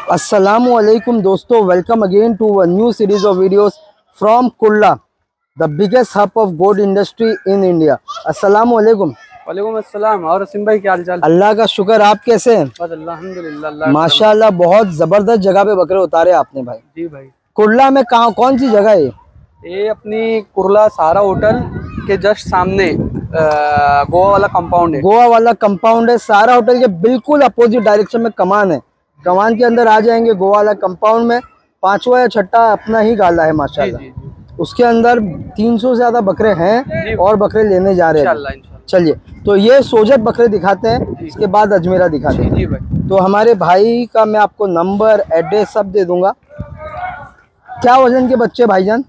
Assalamualaikum दोस्तों, welcome again to a new series of videos from Kurla, the biggest hub of gold industry in India. अस्सलामुअलैकुम। वालेकुम अस्सलाम। और असीम भाई क्या हाल चाल? अल्लाह का शुक्र, आप कैसे हैं? बस अल्हम्दुलिल्लाह। माशाल्लाह, बहुत जबरदस्त जगह पे बकरे उतारे आपने भाई। जी भाई। कुल्ला में कहाँ, कौन सी जगह है ये अपनी कुर्ला सहारा होटल के जस्ट सामने गोवा वाला कंपाउंड है। गोवा वाला कंपाउंड है। सहारा होटल के बिल्कुल अपोजिट डायरेक्शन में कमान है। कमान के अंदर आ जाएंगे गोवा वाला कंपाउंड में। पांचवा या छठा अपना ही गाला है माशाल्लाह। उसके अंदर 300 से ज्यादा बकरे हैं और बकरे लेने जा रहे हैं। चलिए, तो ये सोजत बकरे दिखाते हैं, इसके बाद अजमेरा दिखाते हैं। जी भाई। तो हमारे भाई का मैं आपको नंबर, एड्रेस सब दे दूंगा। क्या वजन के बच्चे भाईजान?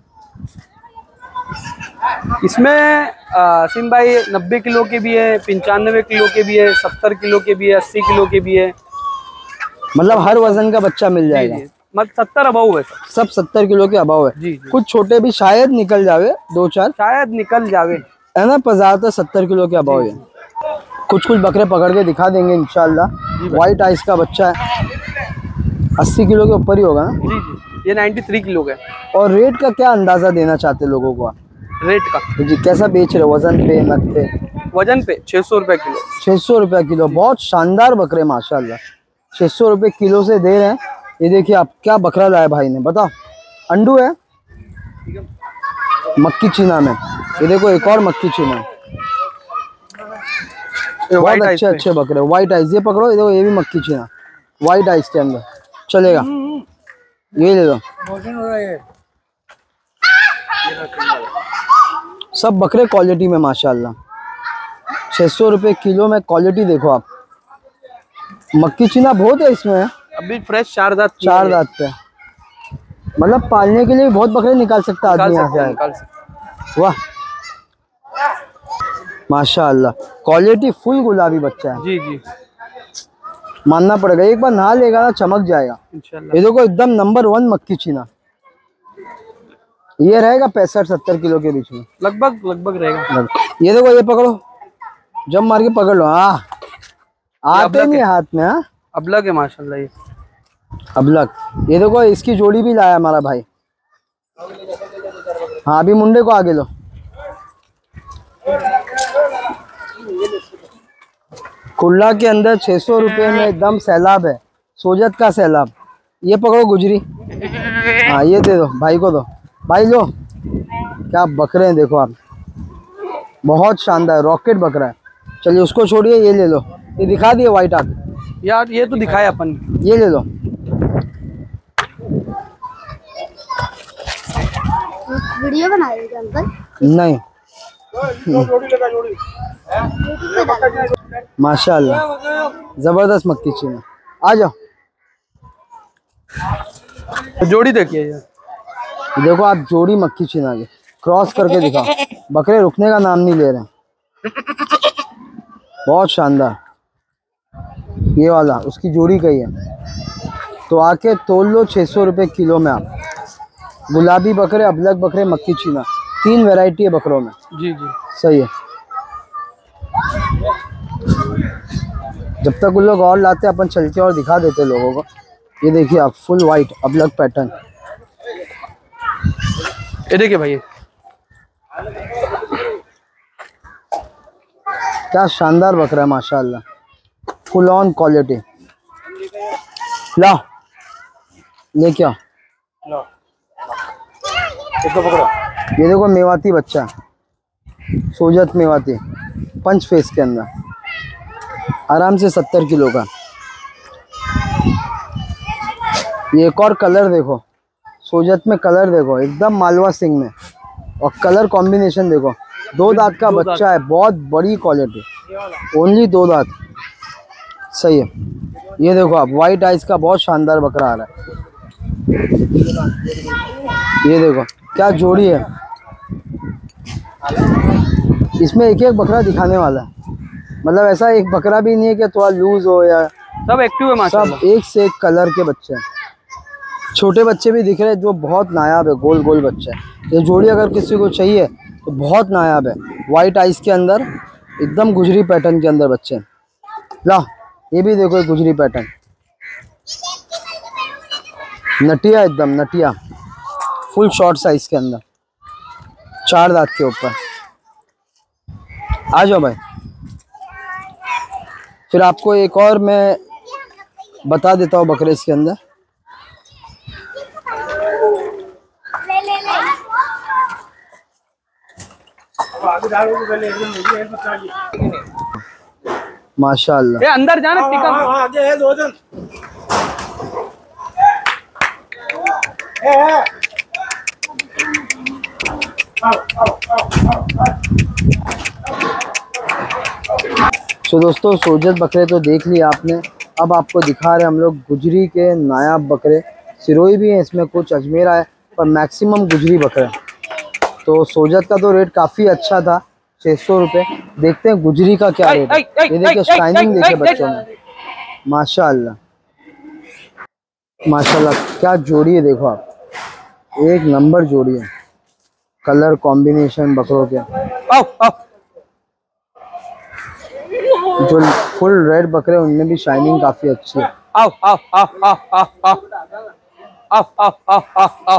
इसमें असीम भाई 90 किलो के भी है, 95 किलो के भी है, 70 किलो के भी है, 80 किलो के भी है। मतलब हर वजन का बच्चा मिल जाएगा। मतलब 70 अबाव है सब 70 किलो के अबाव है। जी। कुछ छोटे भी शायद निकल जावे, 2-4 शायद निकल जावे, है ना। ज्यादातर 70 किलो के अबाव है। कुछ बकरे पकड़ के दिखा देंगे इंशाल्लाह। व्हाइट आइस का बच्चा है, 80 किलो के ऊपर ही होगा ना। जी। ये 93 किलो का है। और रेट का क्या अंदाजा देना चाहते लोगों को आप? रेट का जी, कैसा बेच रहे हो? वजन पे, नग पे? वजन पे 600 रुपए किलो। 600 रुपए किलो। बहुत शानदार बकरे माशाल्लाह, 600 रुपए किलो से दे रहे हैं। ये देखिए आप, क्या बकरा लाया भाई ने, बताओ। अंडू है मक्की चीना में। ये देखो एक और मक्की चीना। बहुत अच्छे बकरे, व्हाइट आइस। ये पकड़ो, ये देखो, ये भी मक्की चीना व्हाइट आइस के अंदर चलेगा। ये ले लो। सब बकरे क्वालिटी में माशाल्लाह। 600 रुपए किलो में क्वालिटी देखो आप। मक्की चीना बहुत है इसमें, अभी फ्रेश 4 दांत पे। मतलब पालने के लिए बहुत बकरे निकाल सकता है आदमी यहाँ से। वाह माशाल्लाह, क्वालिटी फुल गुलाबी बच्चा है। जी। मानना पड़ेगा, एक बार नहा लेगा ना चमक जाएगा इंशाल्लाह। ये देखो एकदम नंबर 1 मक्की चीना। ये रहेगा 65-70 किलो के बीच में, लगभग रहेगा। ये देखो, ये पकड़ो, जब मार के पकड़ लो। आते नहीं हाथ में। अबलग है माशाल्लाह। ये अबलग। ये देखो, इसकी जोड़ी भी लाया हमारा भाई। हाँ, अभी मुंडे को आगे लो। कुल्ला के अंदर 600 रुपए में एकदम सैलाब है, सोजत का सैलाब। ये पकड़ो गुजरी। हाँ, ये दे दो भाई को, दो भाई, लो। क्या बकरे हैं देखो आप, बहुत शानदार रॉकेट बकरा है। चलिए उसको छोड़िए, ये ले लो। ये दिखा दिए व्हाइट आग यार, ये तो दिखाया अपन। ये ले लो। वीडियो बना रहे थे अंकल? नहीं। माशाल्लाह, जबरदस्त मक्की चीना। आ जाओ। जोड़ी देखिए यार, देखो आप, जोड़ी मक्की चीना की क्रॉस करके दिखाओ। बकरे रुकने का नाम नहीं ले रहे हैं, बहुत शानदार। ये वाला उसकी जोड़ी का ही है। तो आके तोल लो 600 रुपए किलो में आप। गुलाबी बकरे, अबलग बकरे, मक्की चीना, 3 वैरायटी है बकरों में। जी। सही है। जब तक उन लोग और लाते अपन चल के और दिखा देते लोगों को। ये देखिए आप, फुल वाइट अबलग पैटर्न। ये देखिए भाई, क्या शानदार बकरा है माशाल्लाह, फुल ऑन क्वालिटी। लाओ, ले क्या, इसको पकड़ो। ये देखो मेवाती बच्चा, सोजत मेवाती, पंच फेस के अंदर, आराम से 70 किलो का। ये एक और कलर देखो, सोजत में कलर देखो, एकदम मालवा सिंह में। और कलर कॉम्बिनेशन देखो, 2 दांत का बच्चा है, बहुत बड़ी क्वालिटी, ओनली 2 दांत। सही है। ये देखो आप, व्हाइट आइस का बहुत शानदार बकरा आ रहा है। ये देखो क्या जोड़ी है। इसमें एक एक बकरा दिखाने वाला है, मतलब ऐसा एक बकरा भी नहीं है कि थोड़ा लूज हो या, सब एक्टिव है माशाल्लाह। सब एक से एक कलर के बच्चे हैं। छोटे बच्चे भी दिख रहे हैं जो बहुत नायाब है, गोल गोल बच्चे हैं। ये जोड़ी अगर किसी को चाहिए तो बहुत नायाब है। वाइट आइस के अंदर एकदम गुजरी पैटर्न के अंदर बच्चे हैं। ला, ये भी देखो, एक गुजरी पैटर्न। नटिया एकदम नटिया, फुल शॉर्ट साइज के अंदर, 4 दांत के ऊपर। आ जाओ भाई। फिर आपको एक और मैं बता देता हूँ बकरे इसके अंदर। माशाल्लाह। ये अंदर जाना टिका। आगे है 2 जन। तो दोस्तों सोजत बकरे तो देख लिया आपने। अब आपको दिखा रहे हम लोग गुजरी के नायाब बकरे। सिरोही भी हैं इसमें, कुछ अजमेर आए, पर मैक्सिमम गुजरी बकरे। तो सोजत का तो रेट काफ़ी अच्छा था, 600 रुपये। देखते हैं गुजरी का क्या रेट है। ये देखिए शाइनिंग देखिए बच्चों में, माशाल्लाह माशाल्लाह। क्या जोड़ी है देखो आप, एक नंबर जोड़ी है। कलर कॉम्बिनेशन बकरों के, आओ आओ। जो फुल रेड बकरे उनमें भी शाइनिंग काफ़ी अच्छी है। आओ आओ आओ आओ आओ आओ आओ आओ आओ आओ आओ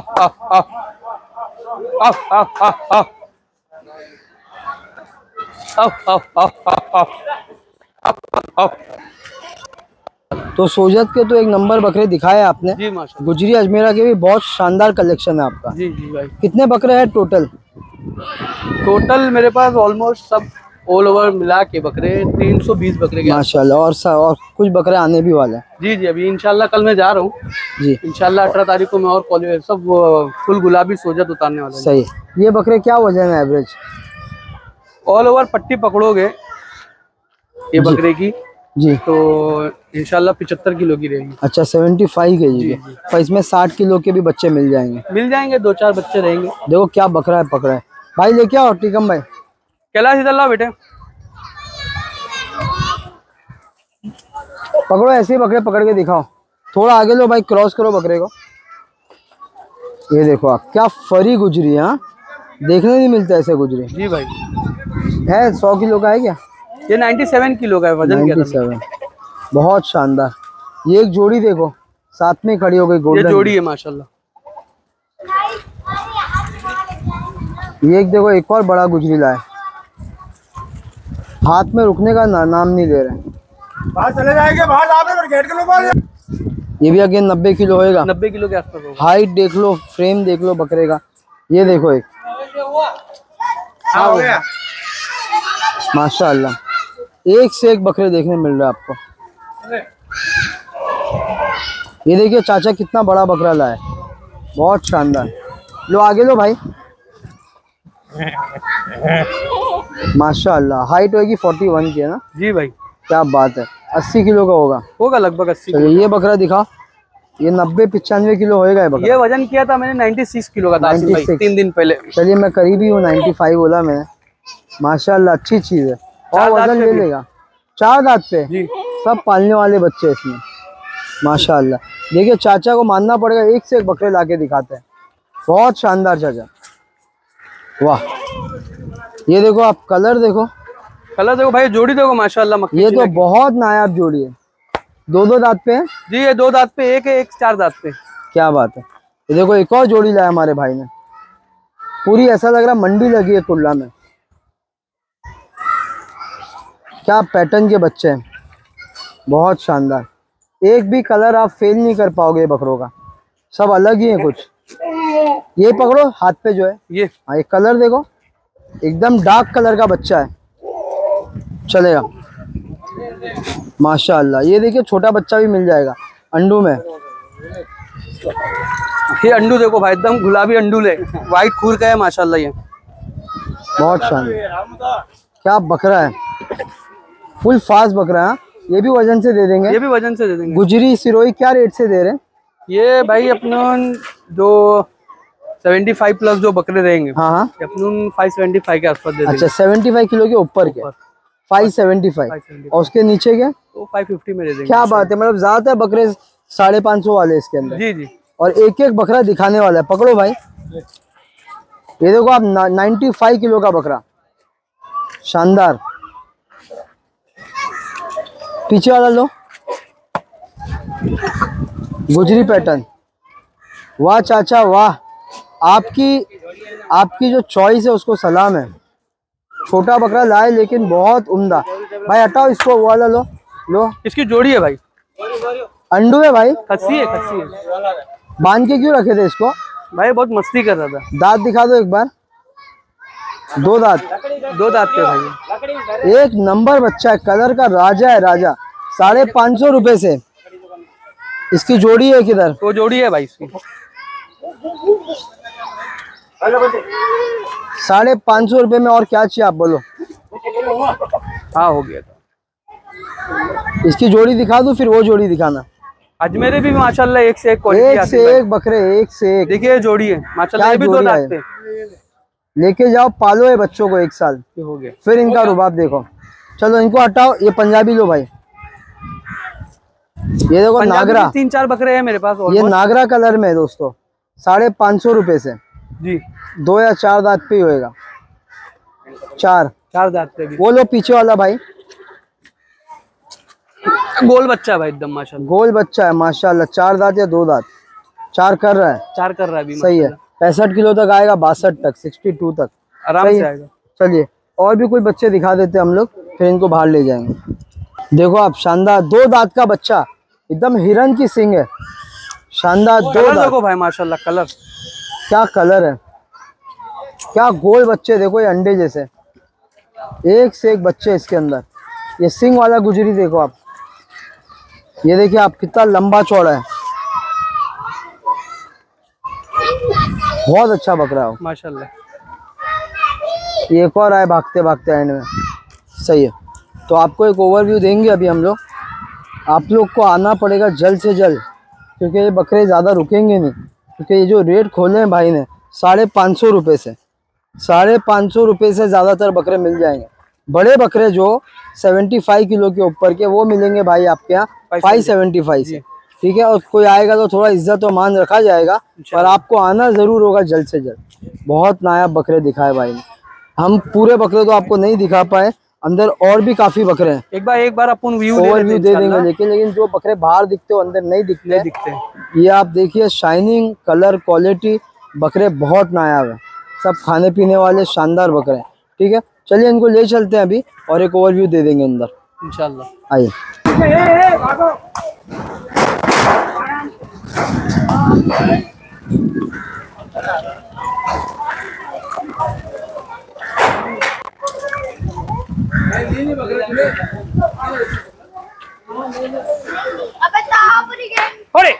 आओ आओ आओ तो सोजत के तो एक नंबर बकरे दिखाए आपने। जी माशाल्लाह। गुजरी अजमेरा के भी बहुत शानदार कलेक्शन है आपका। जी जी भाई। कितने बकरे हैं टोटल? टोटल मेरे पास ऑलमोस्ट सब ऑल ओवर मिला के बकरे 320 बकरे के। माशाल्लाह। और कुछ बकरे आने भी वाले हैं। जी जी, अभी इंशाल्लाह कल मैं जा रहा हूँ। जी इंशाल्लाह 18 तारीख को मैं और कॉलेज सब फुल गुलाबी सोजत उतारने वाला हूँ। सही। ये बकरे क्या वजन है एवरेज? ऑल ओवर पट्टी पकड़ोगे ये बकरे की जी तो इंशाल्लाह 75 किलो की रहेगी। अच्छा 75 kg के, पर इसमें 60 किलो के भी बच्चे मिल जाएंगे। मिल जाएंगे, 2-4 बच्चे रहेंगे। देखो क्या बकरा है पकड़ा है भाई। लेके आओ टीकम भाई। कैलाश इधर लाओ बेटे। पकड़ो, ऐसे ही बकरे पकड़ के दिखाओ। थोड़ा आगे लो भाई, क्रॉस करो बकरे को। ये देखो आप, क्या फरी गुजरी है। हाँ, देखने नहीं मिलता ऐसे गुजरी। जी भाई। है 100 किलो का है क्या? ये 97 किलो का है वजन। 97। बहुत शानदार। ये एक जोड़ी देखो साथ में खड़ी हो गई, ये गोल्डन। जोड़ी है माशाल्लाह। ये एक देखो, एक और बड़ा गुजरी लाए, हाथ में रुकने का नाम नहीं ले रहे। बाहर चले जाएंगे, बाहर आप गेट के लोग। ये भी अगेन 90 किलो होएगा। 90 किलो के आसपास होगा। हाइट देख लो, फ्रेम देख लो बकरे का। ये देखो एक, हाँ हो गया। माशाल्लाह एक से एक बकरे देखने मिल रहा है आपको। ये देखिए चाचा कितना बड़ा बकरा लाया, बहुत शानदार। लो आगे लो भाई। माशाल्लाह हाइट होगी 41 की है ना? जी भाई। क्या बात है। 80 किलो का होगा लगभग 80। चलिए ये बकरा दिखा। ये 90-95 किलो होएगा ये बकरा। ये वजन किया था मैंने 96 किलो का था आसिम भाई, 3 दिन पहले। चलिए मैं करीबी हूँ, 95 बोला मैंने। माशाल्लाह अच्छी चीज है। और वजन ले लेगा। 4 दांत पे जी। सब पालने वाले बच्चे इसमें, माशाल्लाह। देखिए चाचा को मानना पड़ेगा, एक से एक बकरे लाके दिखाते हैं। बहुत शानदार चाचा, वाह। ये देखो आप, कलर देखो, कलर देखो भाई, जोड़ी देखो माशाल्लाह मक्खी। ये तो बहुत नायाब जोड़ी है। 2 दांत पे है जी। ये 2 दांत पे एक है, एक 4 दांत पे। क्या बात है। ये देखो एक और जोड़ी लाया हमारे भाई ने, पूरी ऐसा लग रहा मंडी लगी है कुल्ला में। क्या पैटर्न के बच्चे हैं, बहुत शानदार। एक भी कलर आप फेल नहीं कर पाओगे बकरों का, सब अलग ही है कुछ। ये पकड़ो हाथ पे जो है, ये हाँ ये कलर देखो, एकदम डार्क कलर का बच्चा है, चलेगा माशाल्लाह। ये देखिए छोटा बच्चा भी मिल जाएगा अंडू में। ये अंडू देखो भाई, एकदम गुलाबी अंडू ले, व्हाइट खूर का है माशाल्लाह। ये बहुत शानदार। क्या बकरा है, फुल फास्ट बकरा है। ये भी वजन से दे देंगे? ये भी वजन से दे देंगे। गुजरी सिरोही क्या रेट से दे रहे हैं? ये भाई अपने जो 75 प्लस जो बकरे रहेंगे, हाँ हाँ, अपने 575 के आसपास दे देंगे। अच्छा 75 किलो के ऊपर के 575, और उसके नीचे के तो 550 में दे देंगे। क्या बात है, मतलब ज्यादातर बकरे 550 वाले इसके अंदर। जी जी। और एक एक बकरा दिखाने वाला है। पकड़ो भाई, ये देखो आप 95 किलो का बकरा, शानदार। पीछे वाला लो, गुजरी पैटर्न, वाह चाचा वाह, आपकी जो चॉइस है उसको सलाम है। छोटा बकरा लाए लेकिन बहुत उम्दा। भाई हटाओ इसको, वो वाला लो लो। इसकी जोड़ी है भाई, अंडू है भाई, खस्सी है, खस्सी है बांध के क्यों रखे थे इसको? भाई, बहुत मस्ती कर रहा था। दांत दिखा दो एक बार, 2 दांत, 2 दांत पे भाई, एक नंबर बच्चा है, कलर का राजा है राजा। 550 रुपए से इसकी जोड़ी है। किधर? वो जोड़ी है भाई इसकी। 550 रुपए में और क्या चाहिए आप बोलो? हाँ हो गया था। इसकी जोड़ी दिखा दूं फिर वो जोड़ी दिखाना। अजमेरे भी माशाल्लाह एक से एक क्वालिटी एक आती से है भाई। एक बकरे, एक से एक। देखिए जोड़ी है माशाल्लाह, ये भी 2 जोड़ी दांत है? पे लेके जाओ, पालो है बच्चों को 1 साल, ये हो गया। फिर इनका रुबाब देखो। चलो इनको हटाओ, ये पंजाबी लो भाई। ये देखो पंजाबी नागरा, के 3-4 बकरे हैं मेरे पास ये almost। नागरा कलर में है दोस्तों। 550 रुपए से जी, 2 या 4 दांत पे ही होएगा। 4 दांत पे भी। वो लो पीछे वाला भाई, गोल बच्चा है भाई एकदम माशाल्लाह। गोल बच्चा है माशाल्लाह। 4 दांत या 2 दांत? 4 कर रहा है, 4 कर रहा है अभी, सही है। 65 किलो तक आएगा, 62 तक, 62 तक आराम सही से है। आएगा। चलिए और भी कोई बच्चे दिखा देते हम लोग, फिर इनको बाहर ले जाएंगे। देखो आप, शानदार 2 दांत का बच्चा, एकदम हिरन की सींग है, शानदार 2 कलर दांत। देखो भाई माशाल्लाह, कलर क्या कलर है, क्या गोल बच्चे। देखो ये अंडे जैसे, एक से एक बच्चे इसके अंदर। ये सिंग वाला गुजरी देखो आप, ये देखिए आप कितना लंबा चौड़ा है, बहुत अच्छा बकरा है। माशाल्लाह। ये एक और आए भागते भागते एंड में, सही है। तो आपको एक ओवरव्यू देंगे अभी हम लोग। आप लोग को आना पड़ेगा जल्द से जल्द, क्योंकि ये बकरे ज़्यादा रुकेंगे नहीं। क्योंकि ये जो रेट खोले हैं भाई ने 550 रुपये से, 550 रुपये से ज़्यादातर बकरे मिल जाएंगे। बड़े बकरे जो 75 किलो के ऊपर के, वो मिलेंगे भाई आपके यहाँ 575 से, ठीक है। और कोई आएगा तो थोड़ा इज्जत और मान रखा जाएगा, पर आपको आना ज़रूर होगा जल्द से जल्द। बहुत नायाब बकरे दिखाए भाई ने। हम पूरे बकरे तो आपको नहीं दिखा पाए, अंदर और भी काफ़ी बकरे हैं, एक बार अपन व्यू ओवरव्यू दे देंगे। लेकिन जो बकरे बाहर दिखते हो अंदर नहीं दिखते। ये आप देखिए, शाइनिंग, कलर, क्वालिटी, बकरे बहुत नायाब है, सब खाने पीने वाले शानदार बकरे हैं, ठीक है। चलिए इनको ले चलते हैं अभी और एक ओवरव्यू दे देंगे अंदर, इंशाल्लाह। आइए। अबे तापरी गए। अरे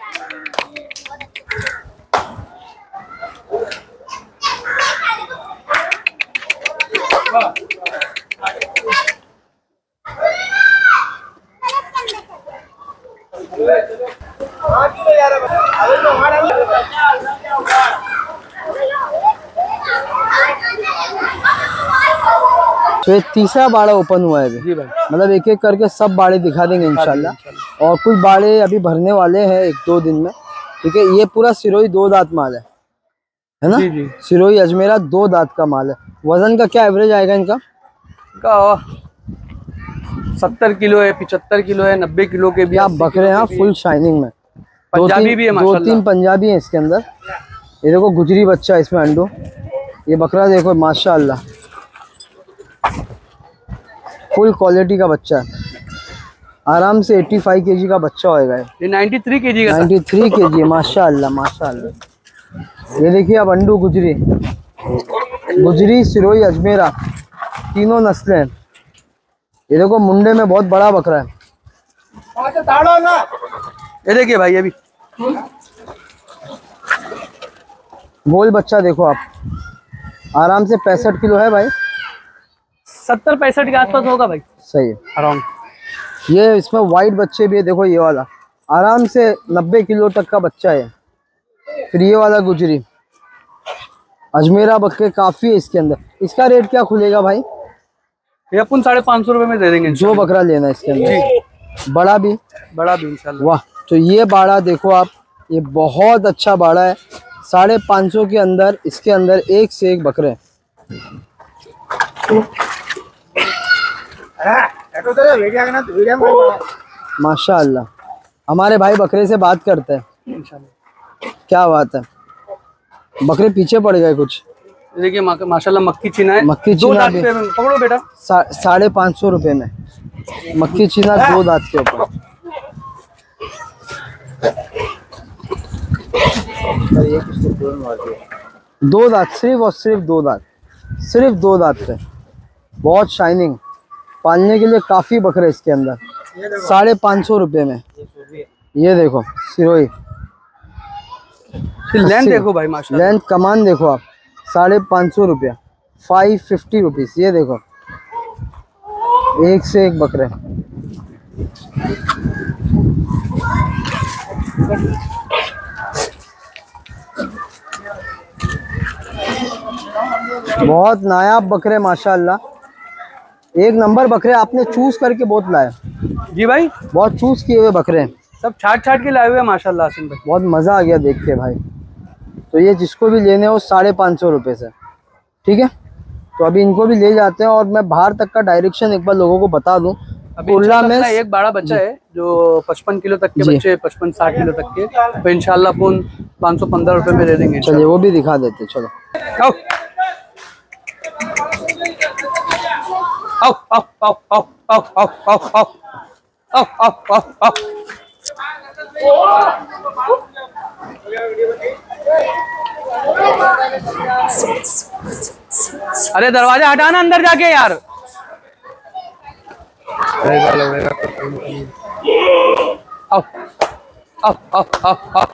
तो ये तीसरा बाड़ा ओपन हुआ है अभी, जी भाई, मतलब एक एक करके सब बाड़े दिखा देंगे इंशाल्लाह। और कुछ बाड़े अभी भरने वाले हैं 1-2 दिन में, ठीक है। ये पूरा सिरोही 2 दांत माल है ना? जी जी। सिरोही अजमेरा 2 दांत का माल है। वजन का क्या एवरेज आएगा इनका? 70 किलो है, 75 किलो है, 90 किलो के भी आप बकरे हैं फुल शाइनिंग में। पंजाबी भी है 2-3 पंजाबी हैं इसके अंदर। ये देखो गुजरी बच्चा है इसमें अंडू। ये बकरा देखो माशाल्लाह, फुल क्वालिटी का बच्चा है। आराम से 85 केजी का बच्चा होएगा ये 93 केजी का 93 केजी है, माशाल्लाह माशाल्लाह। ये देखिए अब अंडू गुजरी, गुजरी, सिरोही, अजमेरा, तीनों नस्लें हैं। ये देखो मुंडे में बहुत बड़ा बकरा है। ये देखिए भाई, अभी गोल बच्चा देखो आप, आराम से 65 किलो है भाई, 70-65 के आसपास होगा भाई, सही है अराउंड। ये इसमें वाइट बच्चे भी है, देखो ये वाला आराम से 90 किलो तक का बच्चा है। फिर ये वाला गुजरी, अजमेरा बकरे काफ़ी है इसके अंदर। इसका रेट क्या खुलेगा भाई? ये अपन 550 रुपये में दे देंगे जो बकरा लेना है इसके अंदर, बड़ा भी इंशाल्लाह। वाह। तो ये बाड़ा देखो आप, ये बहुत अच्छा बाड़ा है। 550 के अंदर, इसके अंदर एक से एक बकरे हैं। माशाअल्लाह, हमारे भाई बकरे से बात करते हैं। क्या बात है, बकरे पीछे पड़ गए कुछ। देखिए माशाल्लाह मक्की चीना है, मक्की दो चीना दांत भी पे पकड़ो बेटा। 550 रुपए में मक्की चीना 2 दांत के ऊपर। दो दांत, सिर्फ और सिर्फ 2 दांत, सिर्फ 2 दांत पे, बहुत शाइनिंग, पालने के लिए काफी बकरे इसके अंदर। 550 रुपए में। ये देखो सिरोही, लेंथ देखो भाई माशाल्लाह, लेंथ कमान देखो आप, 550 रुपया, 550 रुपीज। ये देखो एक से एक बकरे। बहुत नायाब बकरे माशाल्लाह, एक नंबर बकरे। आपने चूज करके बहुत लाए। जी भाई, बहुत चूज किए हुए बकरे हैं, सब छाट छाट के लाए हुए हैं माशाल्लाह आसिम भाई। बहुत मज़ा आ गया देख के भाई। तो ये जिसको भी लेने हो 550 रुपये से, ठीक है। तो अभी इनको भी ले जाते हैं, और मैं बाहर तक का डायरेक्शन एक बार लोगों को बता दूं। अभी कुर्ला में एक बड़ा बच्चा है जो 55 किलो तक के बच्चे, 55-60 किलो तक के, तो इंशाल्लाह अपन 515 रुपए में दे देंगे। चलिए वो भी दिखा देते, चलो। आओ आओ आओ आओ आओ आओ आओ आओ आओ आओ आओ आओ आओ। अरे दरवाजा हटाना अंदर जाके यार। आओ आओ आओ आओ आओ।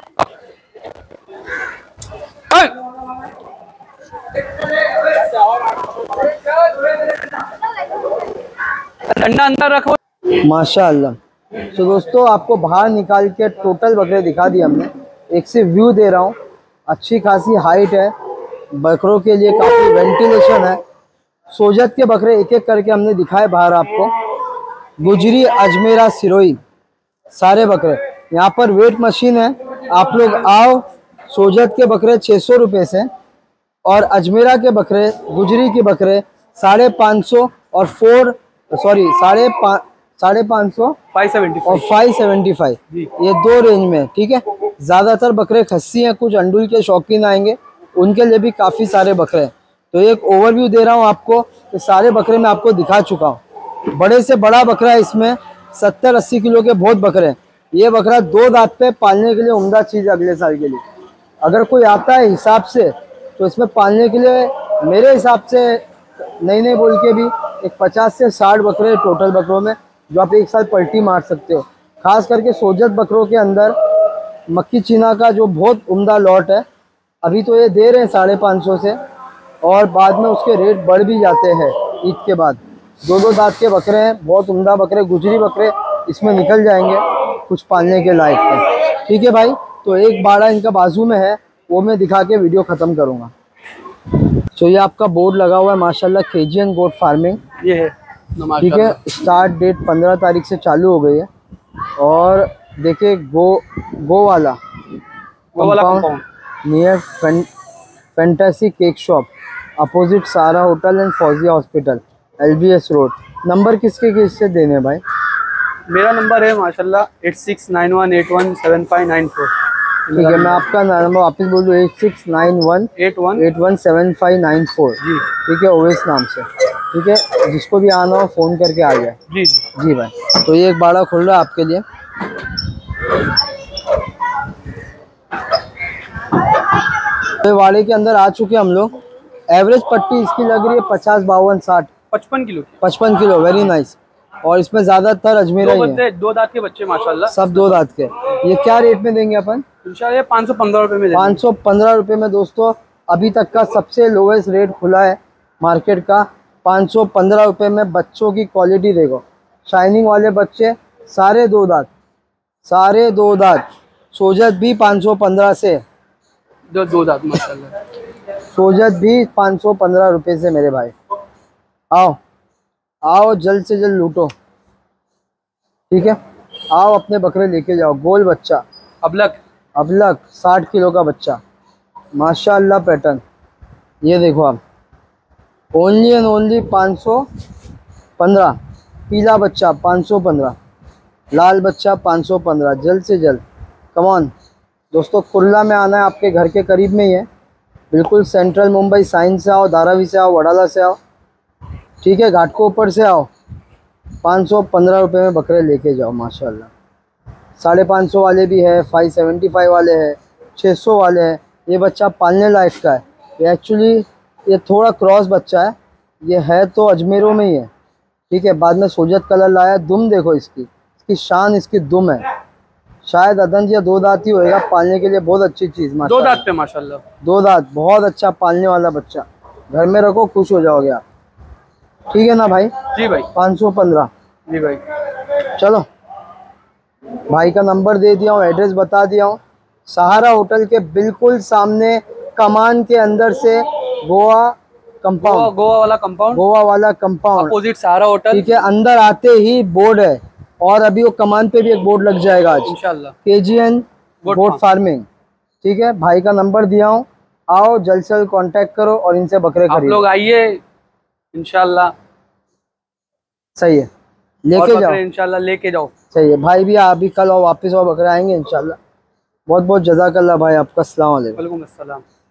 डंडा अंदर रखो। माशाअल्लाह। तो दोस्तों आपको बाहर निकाल के टोटल बकरे दिखा दिए हमने, एक से व्यू दे रहा हूँ। अच्छी खासी हाइट है, बकरों के लिए काफ़ी वेंटिलेशन है। सोजत के बकरे एक एक करके हमने दिखाए बाहर आपको। गुजरी, अजमेरा, सिरोही, सारे बकरे। यहाँ पर वेट मशीन है, आप लोग आओ। सोजत के बकरे 600 रुपये से, और अजमेरा के बकरे, गुजरी के बकरे 550 और 550 और 575, ये 2 रेंज में, ठीक है। ज़्यादातर बकरे खस्सी हैं, कुछ अंडुल के शौकीन आएंगे, उनके लिए भी काफ़ी सारे बकरे हैं। तो एक ओवरव्यू दे रहा हूँ आपको, कि सारे बकरे मैं आपको दिखा चुका हूँ। बड़े से बड़ा बकरा है, इसमें 70-80 किलो के बहुत बकरे हैं। ये बकरा 2 दांत पे पालने के लिए उम्दा चीज़ है अगले साल के लिए। अगर कोई आता है हिसाब से, तो इसमें पालने के लिए मेरे हिसाब से नहीं बोल के भी एक 50 से 60 बकरे टोटल बकरों में, जो आप एक साल पलटी मार सकते हो। खास करके सोजत बकरों के अंदर मक्की चीना का जो बहुत उम्दा लॉट है, अभी तो ये दे रहे हैं 550 से, और बाद में उसके रेट बढ़ भी जाते हैं ईद के बाद। 2-2 दांत के बकरे हैं, बहुत उम्दा बकरे। गुजरी बकरे इसमें निकल जाएंगे कुछ पालने के लायक है, ठीक है भाई। तो एक बाड़ा इनका बाजू में है, वो मैं दिखा के वीडियो ख़त्म करूँगा। तो ये आपका बोर्ड लगा हुआ है माशाल्लाह, केजीएन गोट फार्मिंग, ये है, ठीक है। स्टार्ट डेट 15 तारीख से चालू हो गई है। और देखिए गो वाला compound near fantasy cake shop, opposite Sara hotel and Fauzia hospital, LBS रोड। नंबर किससे देने हैं भाई? मेरा नंबर है माशाल्लाह 8691817594। ठीक है, मैं आपका नंबर वापस बोल दूँ, 8691817594, जी, ठीक है, ओवेस नाम से, ठीक है। जिसको भी आना हो फ़ोन करके आ जाए। जी जी भाई। तो ये एक बाड़ा खुल रहा है आपके लिए। तो वाड़े के अंदर आ चुके हम लोग। एवरेज पट्टी इसकी लग रही है 50, 52, 60, 55 किलो, 55 किलो, वेरी नाइस। और इसमें ज़्यादातर अजमेरा ही है, 2 दांत के बच्चे माशाल्लाह, सब 2 दांत के। ये क्या रेट में देंगे अपन? इंशाल्लाह 515 रुपए में 515 रुपये में दोस्तों, अभी तक का सबसे लोवेस्ट रेट खुला है मार्केट का। 515 रुपये में बच्चों की क्वालिटी देखो, शाइनिंग वाले बच्चे, सारे 2 दांत, सारे 2 दांत। सोजत भी 515 से, 2 दांत माशाल्लाह। सोजत भी 515 रुपये से मेरे भाई। आओ आओ, जल्द से जल्द लूटो, ठीक है। आओ अपने बकरे लेके जाओ। गोल बच्चा, अबलक 60 किलो का बच्चा, माशाल्लाह पैटर्न। ये देखो आप, ओनली एंड ओनली 515। पीला बच्चा 515, लाल बच्चा 515, जल्द से जल्द, कम ऑन। दोस्तों कुर्ला में आना है, आपके घर के करीब में ही है, बिल्कुल सेंट्रल मुंबई। साइंस से आओ, धारावी से आओ, वडाला से आओ, ठीक है, घाटकोपर से आओ। 515 रुपये में बकरे लेके जाओ माशाल्लाह। 550 वाले भी है, 575 वाले हैं, 600 वाले हैं। ये बच्चा पालने लायक का है। ये एक्चुअली ये थोड़ा क्रॉस बच्चा है, ये है तो अजमेरों में ही है, ठीक है। बाद में सोजत कलर लाया। दुम देखो इसकी शान, इसकी दुम है। शायद अदंत या 2 दांत ही होएगा, पालने के लिए बहुत अच्छी चीज़ 2 माशाल्लाह। दांत पे माशाल्लाह। 2 दांत, बहुत अच्छा पालने वाला बच्चा। घर में रखो, खुश हो जाओगे आप, ठीक है ना भाई। जी भाई। 515। जी भाई। चलो, भाई का नंबर दे दिया हूँ, एड्रेस बता दिया हूँ। सहारा होटल के बिल्कुल सामने, कमान के अंदर से गोवा कंपाउंड, गोवा वाला कंपाउंड, गोवा वाला कंपाउंड, अपोजिट सहारा होटल, ठीक है। अंदर आते ही बोर्ड है, और अभी वो कमान पे भी एक बोर्ड लग जाएगा आज, इंशाल्लाह। KGN गोट फार्मिंग, ठीक है। भाई का नंबर दिया हूँ, आओ जल्द से जल्द कांटेक्ट करो और इनसे बकरे आप खरीदो। लोग आइए इंशाल्लाह। सही है, लेके जाओ इंशाल्लाह लेके जाओ। सही है भाई। भी आप भी कल और वापस और बकरे आएंगे इंशाल्लाह। बहुत बहुत जज़ाकल्लाह भाई आपका। अस्सलाम वालेकुम। वालेकुम अस्सलाम।